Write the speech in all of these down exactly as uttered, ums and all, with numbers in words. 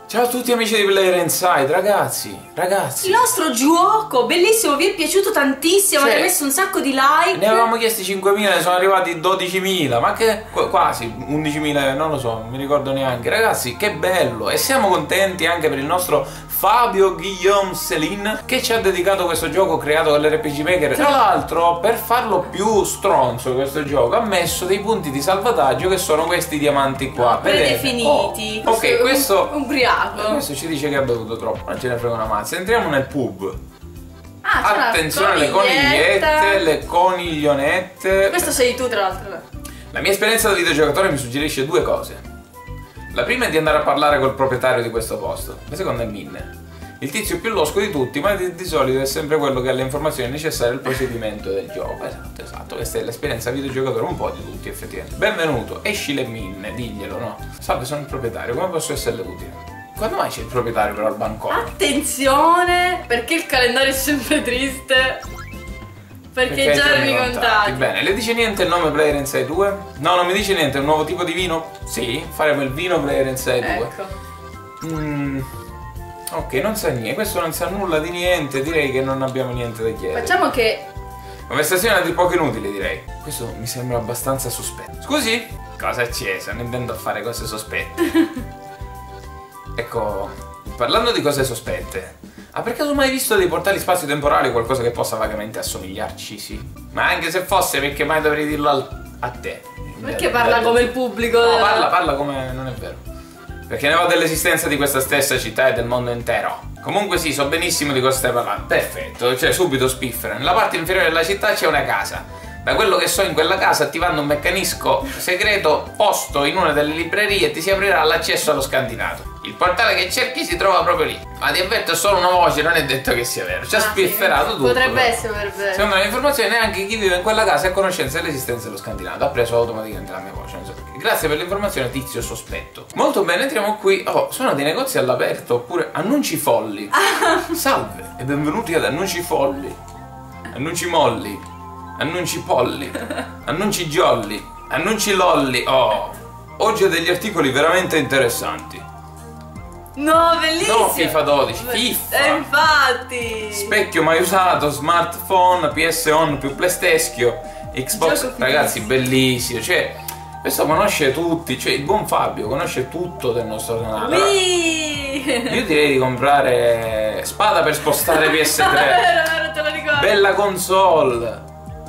Ciao a tutti amici di Player Inside, ragazzi, ragazzi. Il nostro gioco, bellissimo, vi è piaciuto tantissimo, Cioè, avete messo un sacco di like. Ne avevamo chiesti cinquemila, ne sono arrivati dodicimila, ma che quasi undicimila, non lo so, non mi ricordo neanche. Ragazzi, che bello! E siamo contenti anche per il nostro Fabio Guillaume Céline, che ci ha dedicato questo gioco creato dall'R P G Maker. Tra l'altro, per farlo più stronzo questo gioco, ha messo dei punti di salvataggio che sono questi diamanti qua. No, predefiniti. Oh, ok, questo... Un ubriaco. Questo ci dice che ha bevuto troppo, non ce ne frega una mazza. Entriamo nel pub. Ah, attenzione alle conigliette, le coniglionette. Questo sei tu, tra l'altro. La mia esperienza da videogiocatore mi suggerisce due cose. La prima è di andare a parlare col proprietario di questo posto. La seconda è Minne. Il tizio più losco di tutti, ma di, di solito è sempre quello che ha le informazioni necessarie al procedimento del gioco. Esatto, esatto. Questa è l'esperienza videogiocatore un po' di tutti, effettivamente. Benvenuto, esci le Minne, diglielo, no? Salve, sono il proprietario, come posso esserle utile? Quando mai c'è il proprietario però al bancone? Attenzione, perché il calendario è sempre triste. Perché, perché già erano i contatti. Bene, le dice niente il nome Player Inside due? No, non mi dice niente, è un nuovo tipo di vino? Sì, faremo il vino Player Inside due. Ecco. Mm, ok, non sa niente, questo non sa nulla di niente, direi che non abbiamo niente da chiedere. Facciamo che... Conversazione a dir poco inutile, direi. Questo mi sembra abbastanza sospetto. Scusi? Cosa c'è? Se non intendo fare cose sospette. Ecco, parlando di cose sospette, ha per caso mai visto dei portali spazio-temporali o qualcosa che possa vagamente assomigliarci? Sì. Ma anche se fosse, perché mai dovrei dirlo al... a te? Perché parla come il pubblico? No, parla, parla come... non è vero. Perché ne ho dell'esistenza di questa stessa città e del mondo intero. Comunque sì, so benissimo di cosa stai parlando. Perfetto, cioè subito spiffera. Nella parte inferiore della città c'è una casa. Da quello che so, in quella casa, attivando un meccanismo segreto posto in una delle librerie, ti si aprirà l'accesso allo scantinato. Il portale che cerchi si trova proprio lì. Ma ti avverto, è solo una voce, non è detto che sia vero. Ci ha ah, spifferato sì, tutto. Potrebbe essere vero. Secondo le informazioni, neanche chi vive in quella casa è a conoscenza dell'esistenza dello scantinato. Ha preso automaticamente la mia voce, non so perché. Grazie per l'informazione, tizio sospetto. Molto bene, entriamo qui. Oh, sono dei negozi all'aperto, oppure annunci folli. Salve e benvenuti ad Annunci Folli. Annunci molli. Annunci polli, annunci jolly, annunci lolli. Oh, oggi ho degli articoli veramente interessanti. No, bellissimo. No, FIFA dodici, FIFA. Eh, infatti. Specchio mai usato, smartphone, P S On più PlayStation, Xbox. Ragazzi, bellissimo. Cioè, questo conosce tutti. Cioè, il buon Fabio conosce tutto del nostro canale. Allora, io direi di comprare spada per spostare P S tre. Vero, vero, te lo ricordo. Bella console.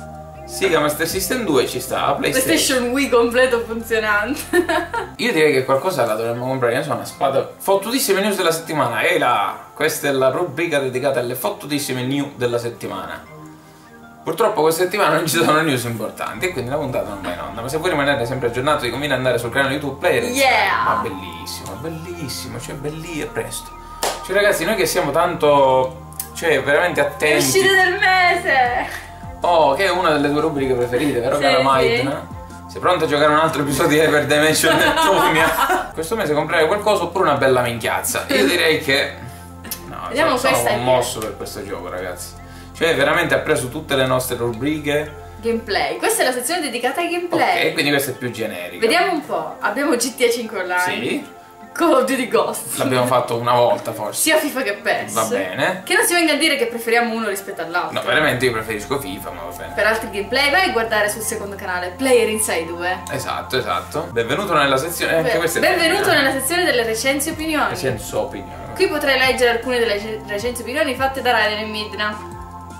Sega Master System due ci sta, PlayStation. PlayStation Wii completo funzionante. Io direi che qualcosa la dovremmo comprare, non so, una spada. Fottutissime news della settimana. Ehi là, questa è la rubrica dedicata alle fottutissime news della settimana. Purtroppo questa settimana non ci sono news importanti e quindi la puntata non va in onda. Ma se vuoi rimanere sempre aggiornato ti conviene andare sul canale YouTube Player. Yeah! Ma bellissimo, bellissimo, cioè bellissimo, presto. Cioè ragazzi, noi che siamo tanto, cioè veramente attenti. Uscite del mese! Oh, che è una delle tue rubriche preferite, vero, sì, cara sì. Maiden? Sei pronto a giocare un altro episodio di Hyper Dimension Neptunia? Questo mese comprare qualcosa oppure una bella minchiazza? Io direi che... no, vediamo sono, questa sono commosso per questo gioco, ragazzi. Cioè, veramente ha preso tutte le nostre rubriche. Gameplay. Questa è la sezione dedicata ai gameplay. Ok, quindi questa è più generica. Vediamo un po'. Abbiamo G T A cinque Online. Sì. Call of Duty Ghost. L'abbiamo fatto una volta forse. Sia FIFA che P E S. Va bene. Che non si venga a dire che preferiamo uno rispetto all'altro. No, veramente io preferisco FIFA, ma va bene. Per altri gameplay vai a guardare sul secondo canale Player Inside due. Esatto, esatto. Benvenuto nella sezione. Anche questa è Benvenuto nella sezione delle recensi opinioni. Recensi opinioni. Qui potrai leggere alcune delle recensi opinioni fatte da Raiden e Midna.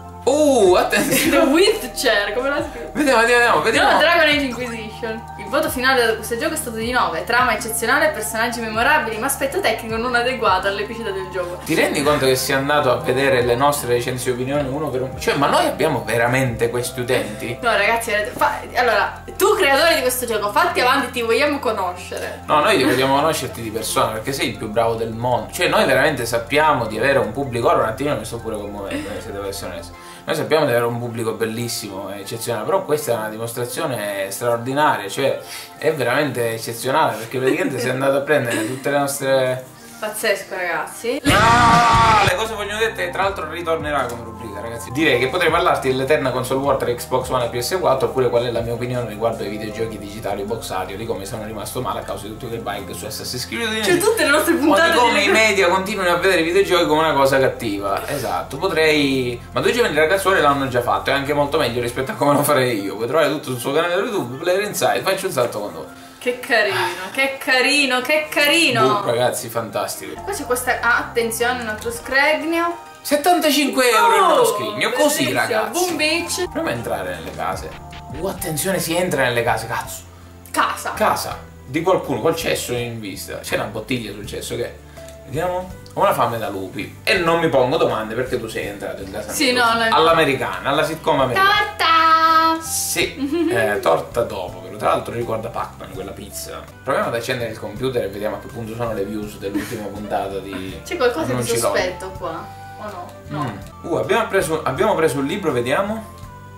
Uh, attenzione. The Witcher, come la scrivo? Vediamo, vediamo, vediamo. No, Dragon Age Inquisition. Il voto finale da questo gioco è stato di nove. Trama eccezionale, personaggi memorabili, ma aspetto tecnico non adeguato all'epicità del gioco. Ti rendi conto che sei andato a vedere le nostre recensioni e opinioni uno per uno? Cioè, ma noi abbiamo veramente questi utenti? No, ragazzi, fa... allora, tu creatore di questo gioco, fatti avanti, ti vogliamo conoscere. No, noi vogliamo conoscerti di persona perché sei il più bravo del mondo. Cioè, noi veramente sappiamo di avere un pubblico. Ora un attimino mi sto pure commuovendo, se devo essere onesto. Noi sappiamo di avere un pubblico bellissimo, eccezionale, però questa è una dimostrazione straordinaria, cioè è veramente eccezionale perché praticamente sei andato a prendere tutte le nostre... Pazzesco, ragazzi. Ah, le cose vogliono dette, tra l'altro ritornerà come rubrica, ragazzi. Direi che potrei parlarti dell'eterna console war tra Xbox One e P S quattro, oppure qual è la mia opinione riguardo ai videogiochi digitali boxati, o di come sono rimasto male a causa di tutti quei bug su Assassin's Creed. Cioè tutte le nostre puntate o di come i media continuino a vedere i videogiochi come una cosa cattiva. Esatto, potrei... Ma due giovani ragazzuoli l'hanno già fatto, è anche molto meglio rispetto a come lo farei io. Puoi trovare tutto sul suo canale YouTube, Player Inside, faccio un salto con voi. Che carino, che carino, che carino! Uh, ragazzi, fantastico. Poi c'è questa... Ah, attenzione, un altro scregno. settantacinque euro in uno Oh, scrigno, così bellissimo. ragazzi. Boom beach. Proviamo a entrare nelle case. Uh, attenzione, si entra nelle case, cazzo. Casa. Casa di qualcuno, col cesso in vista. C'è una bottiglia sul cesso che... Vediamo. Ho una fame da lupi. E non mi pongo domande perché tu sei entrato in casa. Sì, no, no. All'americana, alla sitcom americana. Torta! Sì, eh, torta dopo, però tra l'altro ricorda Pac-Man, quella pizza. Proviamo ad accendere il computer e vediamo a che punto sono le views dell'ultima puntata di... C'è qualcosa di Annunci sospetto qua, o no? No. Mm. Uh, abbiamo preso, abbiamo preso un libro, vediamo.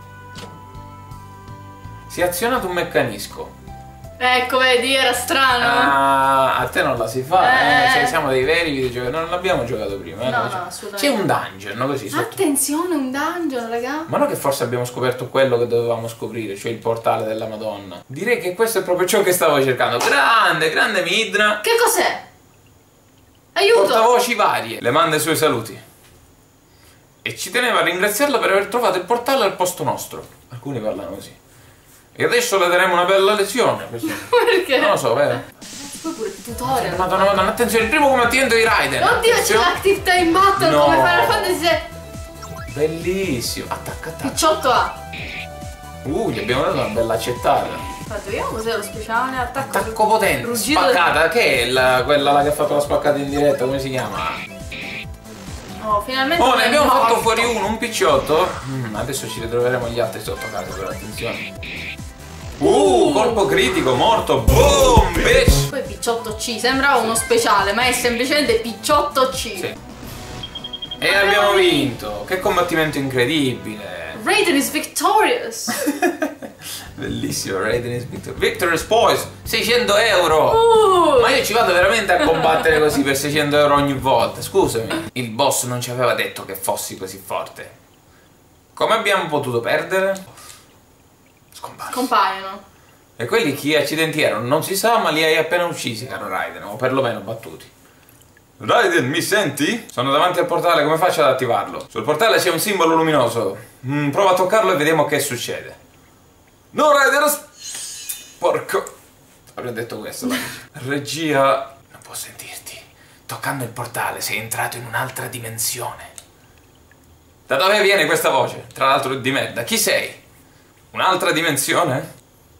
Si è azionato un meccanisco. Ecco, vedi, era strano. Ah, a te non la si fa, eh. Eh. Cioè, siamo dei veri videogiochi, non l'abbiamo giocato prima. Eh? No, C'è- no, assolutamente. C'è un dungeon, no? Così sotto. Attenzione, un dungeon, raga. Ma no che forse abbiamo scoperto quello che dovevamo scoprire, cioè il portale della Madonna. Direi che questo è proprio ciò che stavo cercando. Grande, grande Midna. Che cos'è? Aiuto! Portavoci varie. Le manda i suoi saluti. E ci teneva a ringraziarla per aver trovato il portale al posto nostro. Alcuni parlano così. E adesso le daremo una bella lezione. Questo- Perché? Non lo so, vero? Poi pure il tutorial. Madonna, madonna, attenzione, il primo combattimento di Raiden. Oddio, c'è Attenzione. l'Active Time Battle No. come Final Fantasy sette. Bellissimo. Attacca, attacca. diciotto A. Uh, gli abbiamo dato una bella accettata. Aspetta, vediamo cos'è lo speciale. Attacco. Attacco potente, Ruggito spaccata, che è la- quella là che ha fatto la spaccata in diretta, come si chiama? Oh, finalmente. Oh, ne è abbiamo morto. fatto fuori uno, un picciotto. Mm, adesso ci ritroveremo gli altri sotto casa, però attenzione. Uh, colpo critico, morto, boom, bitch! Poi Picciotto C, sembrava uno speciale, ma è semplicemente Picciotto C. Sì. E abbiamo vinto, che combattimento incredibile. Raiden is victorious. Bellissimo, Raiden is Victor. Victorious Poise, seicento euro! Uh. Ma io ci vado veramente a combattere così per seicento euro ogni volta, scusami. Il boss non ci aveva detto che fossi così forte. Come abbiamo potuto perdere? Scomparso. Compaiono. E quelli chi accidenti erano? Non si sa, ma li hai appena uccisi, caro Raiden, o perlomeno battuti. Raiden, mi senti? Sono davanti al portale, come faccio ad attivarlo? Sul portale c'è un simbolo luminoso. Mm, prova a toccarlo e vediamo che succede. No, Raiden! as- Porco... Avrei detto questo, ma... Regia... Non può sentirti. Toccando il portale sei entrato in un'altra dimensione. Da dove viene questa voce? Tra l'altro di merda. Chi sei? Un'altra dimensione?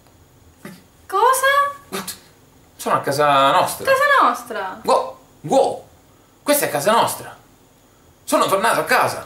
Cosa? Sono a casa nostra. Casa nostra. Wow, wow, questa è casa nostra. Sono tornato a casa.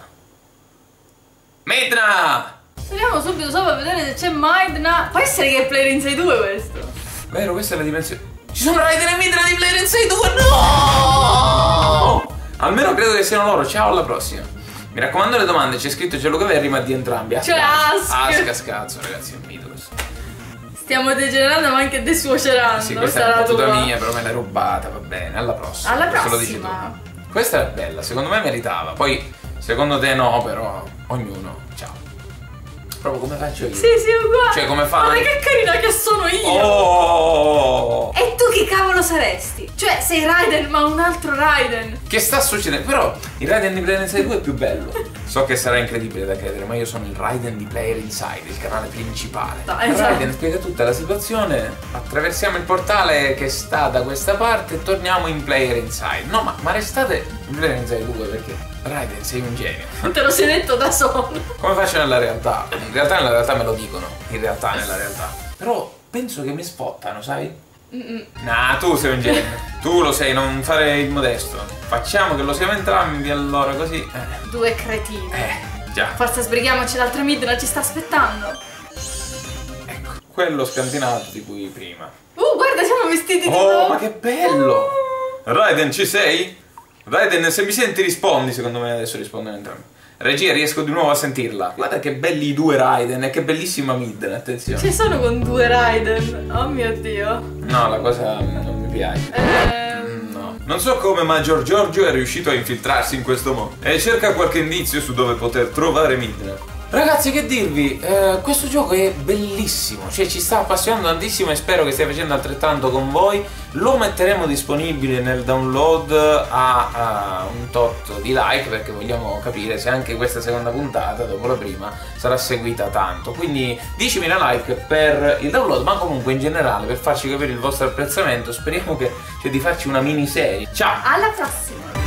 Midna! Andiamo subito sopra a vedere se c'è Midna. Può essere che è Player Inside due questo? Vero, questa è la dimensione. Ci sono Raiden e Midna di Player Inside due. No! Almeno credo che siano loro. Ciao, alla prossima. Mi raccomando le domande, c'è scritto c'è Luca Verri, ma di entrambi. C'è Ask. Ask, scazzo, ragazzi, è un mito questo. Stiamo degenerando ma anche desuocerando. Sì, questa è una Sarà battuta tua. mia, però me l'hai rubata, va bene. Alla prossima. Alla Questo lo dici prossima. tu. Questa è bella, secondo me meritava. Poi, secondo te no, però ognuno. Ciao. Proprio come faccio io. Sì, sì, uguale. Cioè, come fai? Guarda che carina che sono io. Oh! E tu che cavolo saresti? Cioè, sei Raiden ma un altro Raiden. Che sta succedendo? Però il Raiden di Player Inside due è più bello. So che sarà incredibile da credere, ma io sono il Raiden di Player Inside, il canale principale. No, esatto. Raiden spiega tutta la situazione, attraversiamo il portale che sta da questa parte e torniamo in Player Inside. No, ma, ma restate in Player Inside due perché Raiden sei un genio. Te lo sei detto da solo. Come faccio nella realtà? In realtà nella realtà me lo dicono, in realtà nella realtà. Però penso che mi spottano, sai? Mm-mm. Nah, tu sei un genio. Tu lo sei, non fare il modesto. Facciamo che lo siamo entrambi allora così. Eh, Due cretini. eh già. Forza sbrighiamoci, l'altra Midna ci sta aspettando. Ecco, quello scantinato di cui prima. Uh, guarda, siamo vestiti di Oh, ma che bello! Raiden, ci sei? Raiden, se mi senti rispondi, secondo me adesso rispondono entrambi. Regia, riesco di nuovo a sentirla. Guarda che belli i due Raiden e che bellissima Midna, attenzione. Ci sono con due Raiden. Oh mio Dio. No, la cosa non mi piace. Ehm... No. Non so come, ma Gior Giorgio è riuscito a infiltrarsi in questo mondo e cerca qualche indizio su dove poter trovare Midna. Ragazzi, che dirvi, eh, questo gioco è bellissimo, cioè ci sta appassionando tantissimo e spero che stia facendo altrettanto con voi. Lo metteremo disponibile nel download a, a un tot di like, perché vogliamo capire se anche questa seconda puntata, dopo la prima, sarà seguita tanto. Quindi diecimila like per il download, ma comunque in generale per farci capire il vostro apprezzamento. Speriamo che, cioè, di farci una miniserie. Ciao! Alla prossima!